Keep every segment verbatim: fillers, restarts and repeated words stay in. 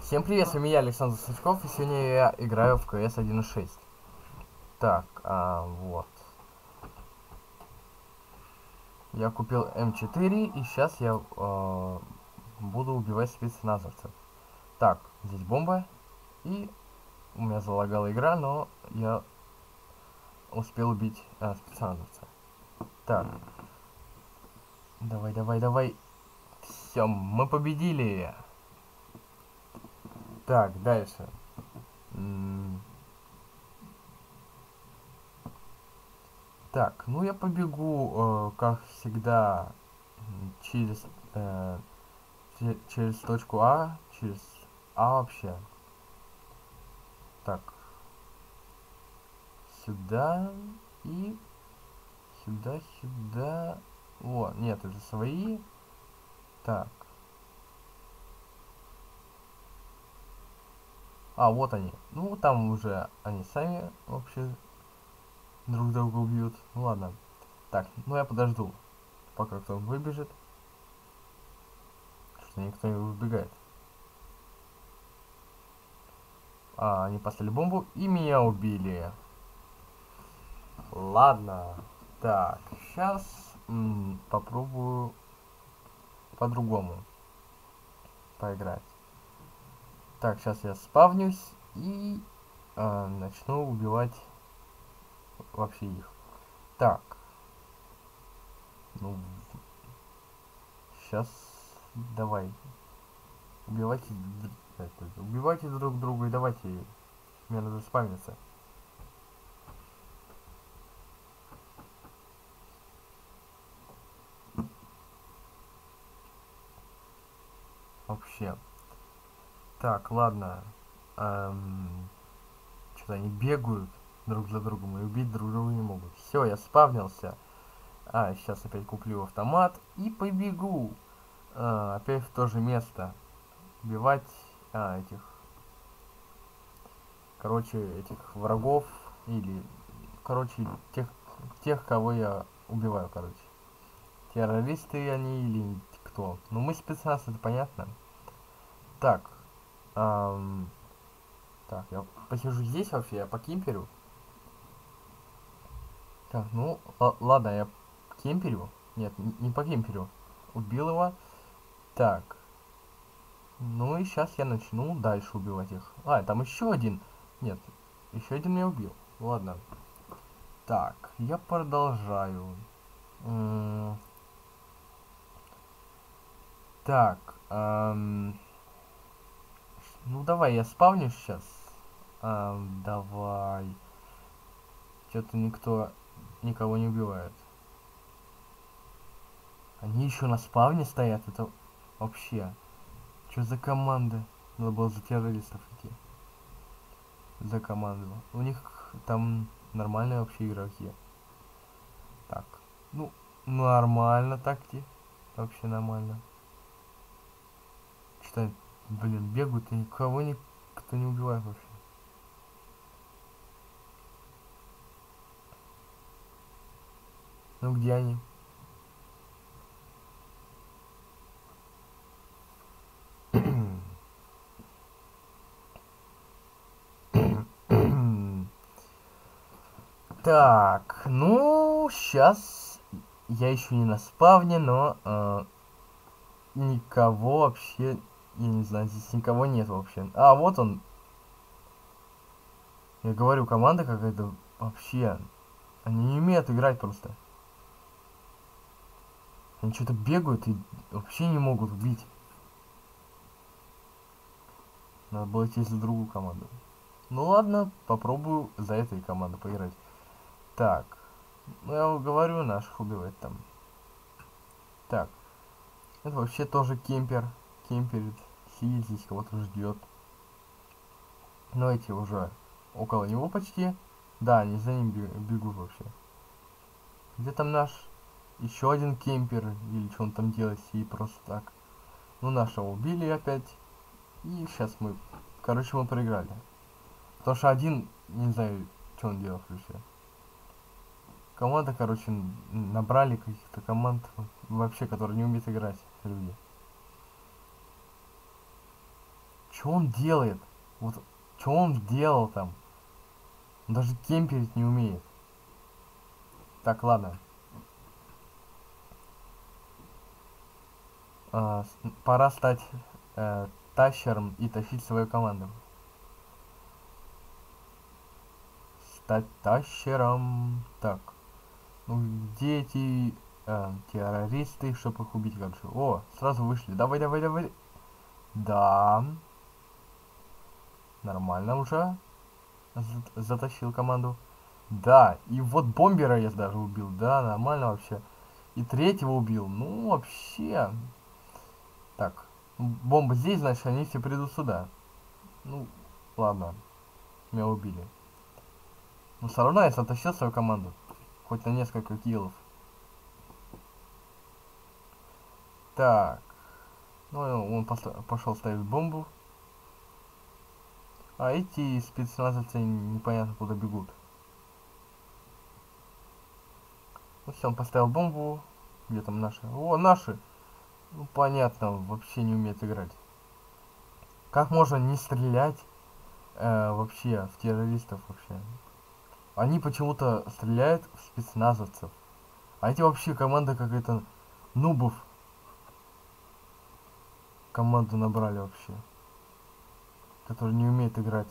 Всем привет, с вами я, Александр Сачков, и сегодня я играю в КС один шесть. Так, а, вот. Я купил эм четыре, и сейчас я э, буду убивать спецназовцев. Так, здесь бомба, и у меня залагала игра, но я успел убить э, спецназовца. Так, давай, давай, давай. Все, мы победили. Так, дальше. М, Так, ну я побегу, э, как всегда, м, через, э, че- через точку А, через А вообще. Так, сюда и сюда, сюда. О, нет, это свои. Так. А, вот они. Ну, там уже они сами вообще друг друга убьют. Ну ладно. Так, ну я подожду, пока кто выбежит. Что никто не выбегает. А, они поставили бомбу и меня убили. Ладно. Так, сейчас попробую по-другому поиграть. Так, сейчас я спавнюсь и э, начну убивать вообще их. Так, ну, сейчас давай. Убивайте, это, убивайте друг друга и давайте. Мне надо спавниться. Вообще. Так, ладно. Эм, Что-то они бегают друг за другом и убить друг друга не могут. Все, я спавнился. А, сейчас опять куплю автомат и побегу. А, опять в то же место. Убивать а, этих, короче, этих врагов или, короче, тех, тех, кого я убиваю, короче. Террористы они или кто? Ну, мы спецназ, это понятно. Так, ам, так, я посижу здесь вообще, я по кемперю. Так, ну, ладно, я кемперю. Нет, не по кемперю. Убил его. Так, ну и сейчас я начну дальше убивать их. А, там еще один. Нет, еще один меня убил. Ладно. Так, я продолжаю. М, Так, ам, ну давай я спавню сейчас. Ам, давай. Что-то никто никого не убивает. Они еще на спавне стоят, это вообще. Что за команда? Надо было за террористов идти. За команду. У них там нормальные вообще игроки. Так. Ну, нормально так-то. Вообще нормально. Что, блин, бегают и никого никто не убивает вообще. Ну где они? Так, ну, сейчас я еще не на спавне, но э, никого вообще, я не знаю, здесь никого нет вообще. А, вот он. Я говорю, команда какая-то вообще. Они не умеют играть просто. Они что-то бегают и вообще не могут убить. Надо было идти за другую команду. Ну ладно, попробую за этой командой поиграть. Так, ну я говорю, наших убивать там. Так, это вообще тоже кемпер. Кемперит, сидит здесь, кого-то ждет. Но эти уже около него почти. Да, они за ним бегут вообще. Где там наш еще один кемпер? Или что он там делает? И просто так. Ну, нашего убили опять. И сейчас мы... Короче, мы проиграли. Потому что один, не знаю, что он делал вообще. Команда, короче, набрали каких-то команд вообще, которые не умеют играть люди. Что он делает? Вот, что он делал там? Он даже кемперить не умеет. Так, ладно. А, с- пора стать э, тащером и тащить свою команду. Стать тащером. Так. Ну, где эти э, террористы, чтобы их убить, короче? О, сразу вышли. Давай, давай, давай. Да. Нормально уже. Зат- затащил команду. Да, и вот бомбера я даже убил. Да, нормально вообще. И третьего убил. Ну, вообще. Так. Бомба здесь, значит, они все придут сюда. Ну, ладно. Меня убили. Но все равно я затащил свою команду. Хоть на несколько киллов. Так. Ну, он пошел ставить бомбу. А эти спецназовцы непонятно куда бегут. Ну все, он поставил бомбу. Где там наши? О, наши! Ну понятно, вообще не умеет играть. Как можно не стрелять э, вообще в террористов вообще? Они почему-то стреляют в спецназовцев. А эти вообще команда какая-то нубов. Команду набрали вообще. Которые не умеет играть.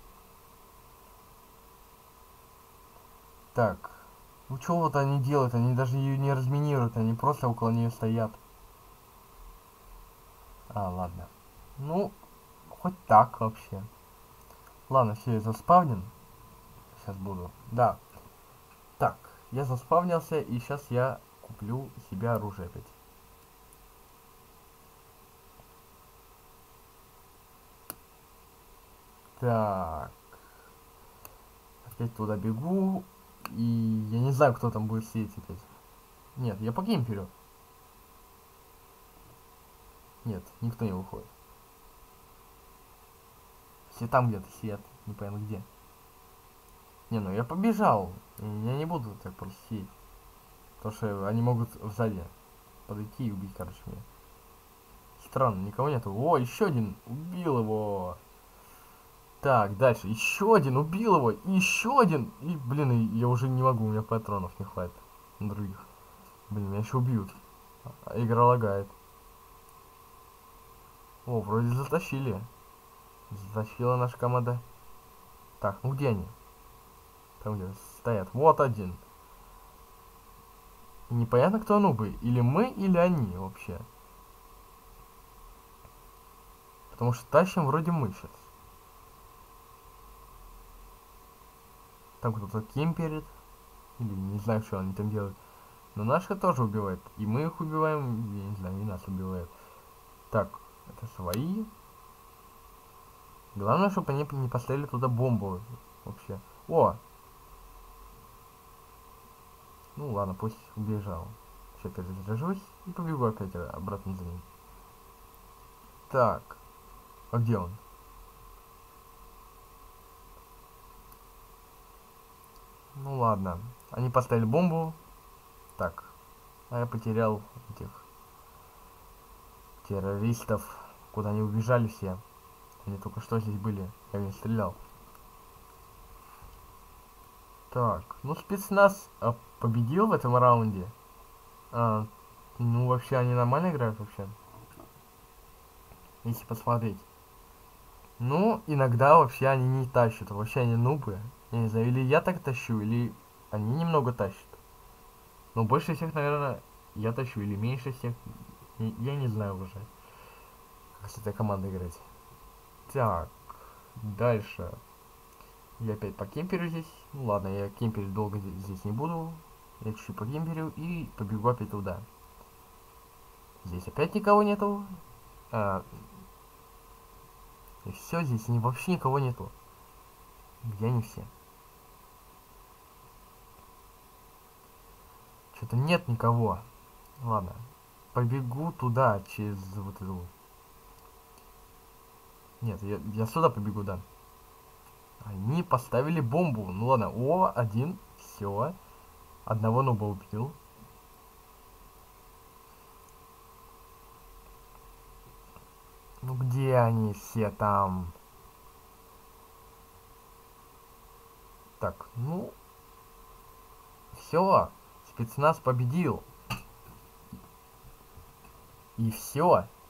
Так. Ну что вот они делают? Они даже ее не разминируют. Они просто около нее стоят. А, ладно. Ну, хоть так вообще. Ладно, все, я заспавнен. Сейчас буду. Да. Так, я заспавнился, и сейчас я куплю себе оружие опять. Так. Опять туда бегу. И я не знаю, кто там будет сидеть опять. Нет, я по кемперю. Нет, никто не выходит. Все там где-то сидят. Не пойму где. Не, ну я побежал. Я не буду так просто сидеть. Потому что они могут сзади подойти и убить, короче, меня. Странно, никого нету. О, еще один. Убил его. Так, дальше. Еще один. Убил его. И еще один. И, блин, и я уже не могу. У меня патронов не хватит. На других. Блин, меня еще убьют. А игра лагает. О, вроде затащили. Затащила наша команда. Так, ну где они? Там где стоят. Вот один. И непонятно, кто нубы. Или мы, или они вообще. Потому что тащим вроде мы сейчас. Там кто-то кемперит. Или не знаю, что они там делают. Но наши тоже убивают. И мы их убиваем. Я не знаю, и нас убивают. Так, это свои. Главное, чтобы они не поставили туда бомбу. Вообще. О! Ну ладно, пусть убежал. Сейчас перезаряжусь и побегу опять обратно за ним. Так. А где он? Ну ладно. Они поставили бомбу. Так. А я потерял этих террористов. Куда они убежали все. Они только что здесь были. Я в них стрелял. Так. Ну спецназ а, победил в этом раунде. А, ну вообще они нормально играют вообще. Если посмотреть. Ну, иногда вообще они не тащат. Вообще они нубы. Я не знаю, или я так тащу, или они немного тащат. Но больше всех, наверное, я тащу, или меньше всех. Я не знаю уже, как с этой командой играть. Так, дальше. Я опять по кемперю здесь. Ну ладно, я кемперить долго здесь не буду. Я чуть-чуть по кемперю и побегу опять туда. Здесь опять никого нету. А, и все, здесь вообще никого нету. Где они все? Что-то нет никого. Ладно. Побегу туда, через вот эту... Нет, я, я сюда побегу, да. Они поставили бомбу. Ну ладно. О, один. Все. Одного нуба убил. Ну Ну где они все там? Так, ну, все, спецназ победил. И все.